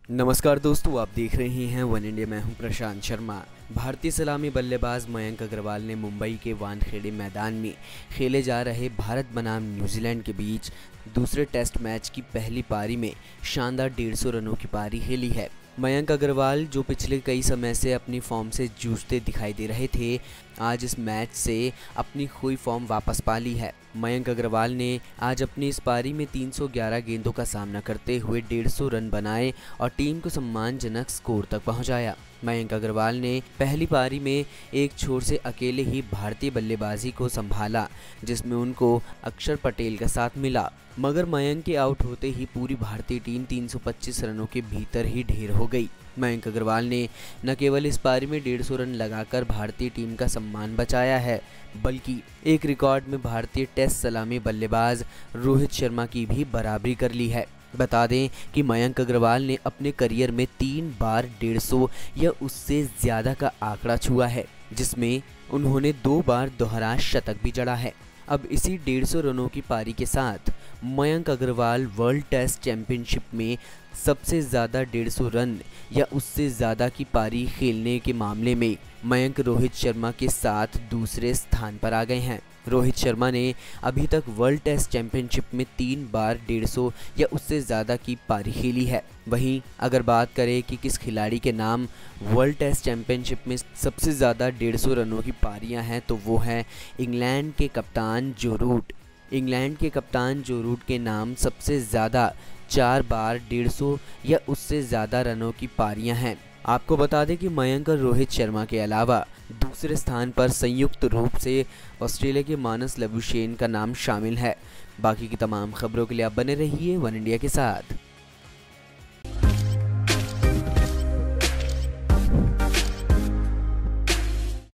नमस्कार दोस्तों, आप देख रहे हैं वन इंडिया। मैं हूं प्रशांत शर्मा। भारतीय सलामी बल्लेबाज मयंक अग्रवाल ने मुंबई के वानखेड़े मैदान में खेले जा रहे भारत बनाम न्यूजीलैंड के बीच दूसरे टेस्ट मैच की पहली पारी में शानदार 150 रनों की पारी खेली है। मयंक अग्रवाल, जो पिछले कई समय से अपनी फॉर्म से जूझते दिखाई दे रहे थे, आज इस मैच से अपनी खोई फॉर्म वापस पा ली है। मयंक अग्रवाल ने आज अपनी इस पारी में 311 गेंदों का सामना करते हुए 150 रन बनाए और टीम को सम्मानजनक स्कोर तक पहुंचाया। मयंक अग्रवाल ने पहली पारी में एक छोर से अकेले ही भारतीय बल्लेबाजी को संभाला, जिसमें उनको अक्षर पटेल का साथ मिला, मगर मयंक के आउट होते ही पूरी भारतीय टीम 325 रनों के भीतर ही ढेर हो गई। मयंक अग्रवाल ने न केवल इस पारी में 150 रन लगाकर भारतीय टीम का सम्मान बचाया है, बल्कि एक रिकॉर्ड में भारतीय टेस्ट सलामी बल्लेबाज रोहित शर्मा की भी बराबरी कर ली है। बता दें कि मयंक अग्रवाल ने अपने करियर में 3 बार 150 या उससे ज़्यादा का आंकड़ा छुआ है, जिसमें उन्होंने 2 बार दोहरा शतक भी जड़ा है। अब इसी 150 रनों की पारी के साथ Mayank Agarwal world test championship में सबसे ज़्यादा 150 रन या उससे ज़्यादा की पारी खेलने के मामले में मयंक रोहित शर्मा के साथ दूसरे स्थान पर आ गए हैं। रोहित शर्मा ने अभी तक वर्ल्ड टेस्ट चैंपियनशिप में 3 बार 150 या उससे ज़्यादा की पारी खेली है। वहीं अगर बात करें कि किस खिलाड़ी के नाम वर्ल्ड टेस्ट चैंपियनशिप में सबसे ज़्यादा 150 रनों की पारियां हैं, तो वो है इंग्लैंड के कप्तान जो रूट। इंग्लैंड के कप्तान जो रूट के नाम सबसे ज़्यादा 4 बार 150 या उससे ज़्यादा रनों की पारियां हैं। आपको बता दें कि मयंक और रोहित शर्मा के अलावा दूसरे स्थान पर संयुक्त रूप से ऑस्ट्रेलिया के मानस लबुशेन का नाम शामिल है। बाकी की तमाम खबरों के लिए आप बने रहिए वन इंडिया के साथ।